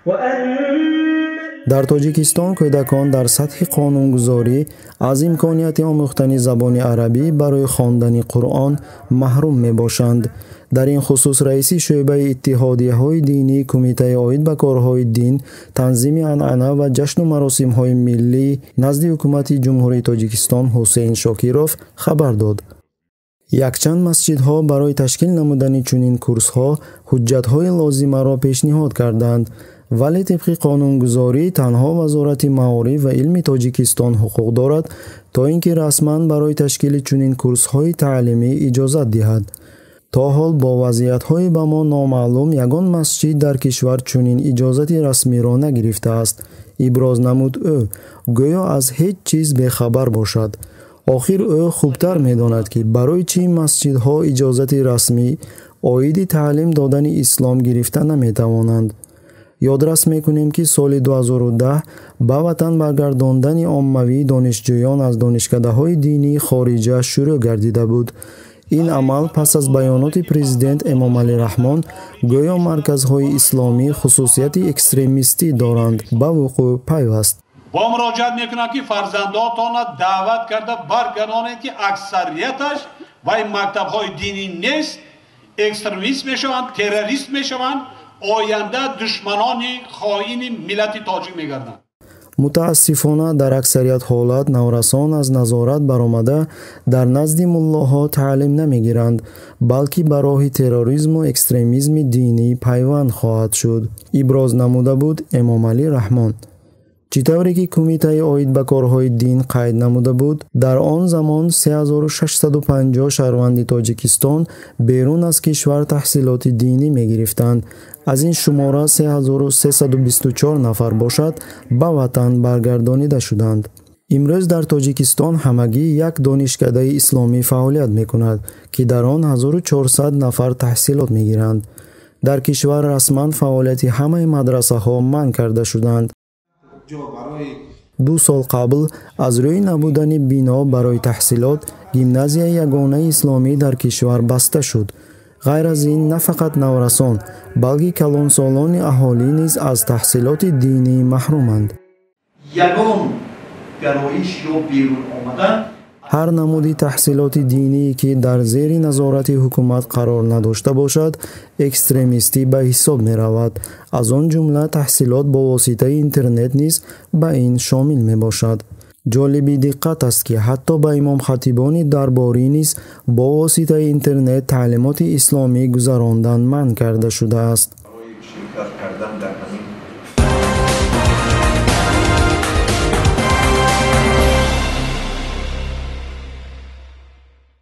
дар тоҷикистон кӯдакон дар сатҳи қонунгузорӣ аз имконияти омӯхтани забони арабӣ барои хондани Қуръон маҳрум мебошанд. дар ин хусус раиси шӯъбаи иттиҳодияҳои динӣ Кумитаи оид ба корҳои дин, танзими анъана ва ҷашну маросимҳои миллӣ назди ҳукумати ҷумҳурии Тоҷикистон Ҳусейн Шокиров хабар дод. якчанд масҷидҳо барои ташкил намудани чунин курсҳо ҳуҷҷатҳои лозимаро пешниҳод карданд, вале тибқи қонунгузорӣ танҳо Вазорати маориф ва илми Тоҷикистон ҳуқуқ дорад, то ин ки расман барои ташкили чунин курсҳои таълимӣ иҷозат диҳад. то ҳол бо вазъиятҳои ба мо номаълум ягон масҷид дар кишвар чунин иҷозати расмиро нагирифтааст, иброз намуд ӯ, гӯё аз ҳеҷ чиз бехабар бошад. охир ӯ хубтар медонад ки барои чӣ масҷидҳо иҷозати расмӣ оиди таълим додани ислом гирифта наметавонанд. ёдрас мекунем ки соли 2010 ба ватан баргардондани оммавии донишҷӯён аз донишкадаҳои динии хориҷа шурӯъ гардида буд. ин амал пас аз байоноти президент Эмомалӣ Раҳмон гӯё марказҳои исломӣ хусусияти экстремистӣ доранд ба вуқӯъ пайваст. با مراجعت میکنم که فرزندانتان را دعوت کرده برگردانید که اکثریتش و این مکتب های دینی نیست، اکسترمیست میشوند، تروریست میشوند، آینده دشمنان خائن ملت تاجیک میگردند. متاسفانه در اکثریت حالات نورسان از نظارت برآمده در نزد ملاها تعلیم نمیگیرند، بلکه به راه تروریسم و اکستریمیسم دینی پیوند خواهد شد. ابراز نموده بود امامعلی رحمان. چطوری که کمیته آید به کارهای دین قید نموده بود، در آن زمان 3650 شهروند تاجیکستان بیرون از کشور تحصیلات دینی می گرفتند. از این شماره 3324 نفر باشد به وطن برگردانیده شدند. امروز در تاجیکستان همگی یک دانشکده اسلامی فعالیت می کند که در آن 1400 نفر تحصیلات می گیرند. در کشور رسما فعالیت همه مدرسه ها منع کرده شدند. 2 سال قبل از روی نبودن بینا برای تحصیلات گیمنازیای یگانه اسلامی در کشور بسته شد. غیر از این نه فقط نورسان بلکه کلانسالان اهالی نیز از تحصیلات دینی محرومند. یگان گرایش یا بیرون آمدن هر نمودی تحصیلات دینی که در زیر نظارت حکومت قرار نداشته باشد اکستریمیستی به حساب می رود. از آن جمله تحصیلات با واسطه اینترنت نیز به این شامل می باشد. جالب دقت است که حتی به امام خطیبان درباری نیز با واسطه اینترنت تعلیمات اسلامی گذراندن منع کرده شده است.